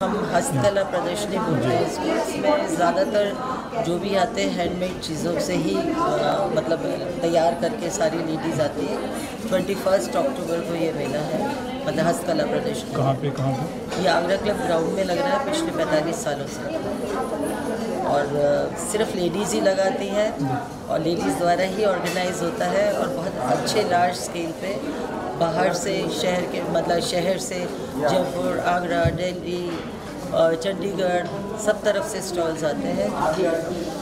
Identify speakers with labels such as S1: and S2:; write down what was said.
S1: हम हस्तकला प्रदर्शनी बोलते हैं इसको। इसमें ज़्यादातर जो भी आते हैं हैंडमेड चीज़ों से ही मतलब तैयार करके सारी लेडीज़ आती है। 21 अक्टूबर को ये मेला है, मतलब हस्तकला प्रदर्शनी।
S2: कहाँ पे
S1: ये आगरा क्लब ग्राउंड में लग रहा है पिछले 45 सालों से, और सिर्फ लेडीज़ ही लगाती हैं और लेडीज़ द्वारा ही ऑर्गेनाइज होता है। और बहुत अच्छे लार्ज स्केल पे बाहर से शहर के, मतलब शहर से जयपुर, आगरा, दिल्ली, चंडीगढ़, सब तरफ से स्टॉल्स आते हैं।